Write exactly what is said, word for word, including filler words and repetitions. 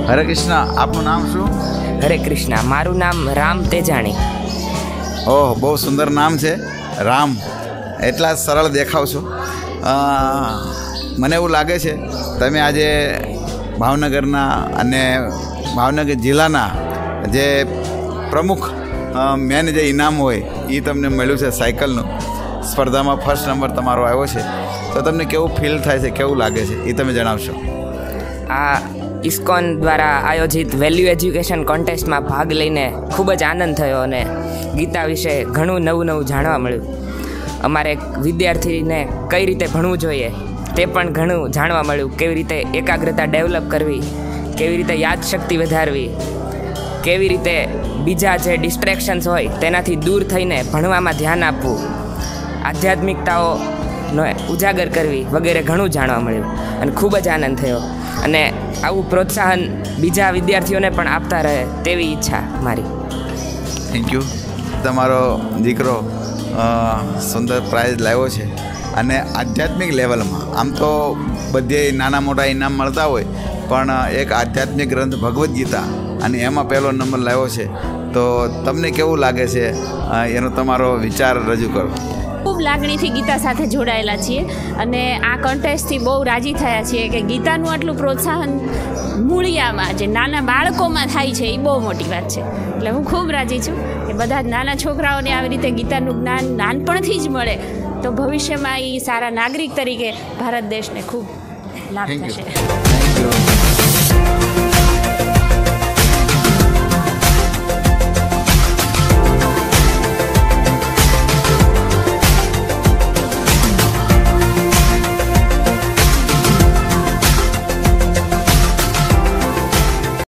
હરે કૃષ્ણ. આપનું નામ શું? હરે કૃષ્ણ. મારું નામ રામ તેજાણી. ઓહ, બહુ સુંદર નામ છે રામ. એટલા સરળ દેખાવ છો. અ, મને એવું લાગે છે તમે આજે ભાવનગરના અને ભાવનગર જિલ્લાના જે પ્રમુખ મેન જે ઇનામ હોય એ તમને મળ્યું છે સાયકલનું. સ્પર્ધામાં ફર્સ્ટ નંબર તમારો આવ્યો છે, તો તમને કેવું ફીલ થાય છે, કેવું લાગે છે એ તમે જણાવશો. આ ઇસ્કોન દ્વારા આયોજિત વેલ્યુ એજ્યુકેશન કોન્ટેસ્ટમાં ભાગ લઈને ખૂબ જ આનંદ થયો અને ગીતા વિશે ઘણું નવું નવું જાણવા મળ્યું. અમારે વિદ્યાર્થીને કઈ રીતે ભણવું જોઈએ તે પણ ઘણું જાણવા મળ્યું. કેવી રીતે એકાગ્રતા ડેવલપ કરવી, કેવી રીતે યાદશક્તિ વધારવી, કેવી રીતે બીજા જે ડિસ્ટ્રેક્શન્સ હોય તેનાથી દૂર થઈને ભણવામાં ધ્યાન આપવું, આધ્યાત્મિકતાઓનો ઉજાગર કરવી વગેરે ઘણું જાણવા મળ્યું અને ખૂબ જ આનંદ થયો. અને આવું પ્રોત્સાહન બીજા વિદ્યાર્થીઓને પણ આપતા રહે તેવી ઈચ્છા મારી. Thank you. તમારો દીકરો સુંદર પ્રાઇઝ લાવ્યો છે અને આધ્યાત્મિક લેવલમાં આમ તો બધે નાના મોટા ઇનામ મળતા હોય, પણ એક આધ્યાત્મિક ગ્રંથ ભગવદ્ ગીતા અને એમાં પહેલો નંબર લાવ્યો છે, તો તમને કેવું લાગે છે એનો તમારો વિચાર રજૂ કરો. ખૂબ લાગણીથી ગીતા સાથે જોડાયેલા છીએ અને આ કોન્ટેસ્ટથી બહુ રાજી થયા છીએ કે ગીતાનું આટલું પ્રોત્સાહન મૂળિયામાં જે નાના બાળકોમાં થાય છે એ બહુ મોટી વાત છે. એટલે હું ખૂબ રાજી છું કે બધા જ નાના છોકરાઓને આવી રીતે ગીતાનું જ્ઞાન નાનપણથી જ મળે તો ભવિષ્યમાં એ સારા નાગરિક તરીકે ભારત દેશને ખૂબ લાભ થશે.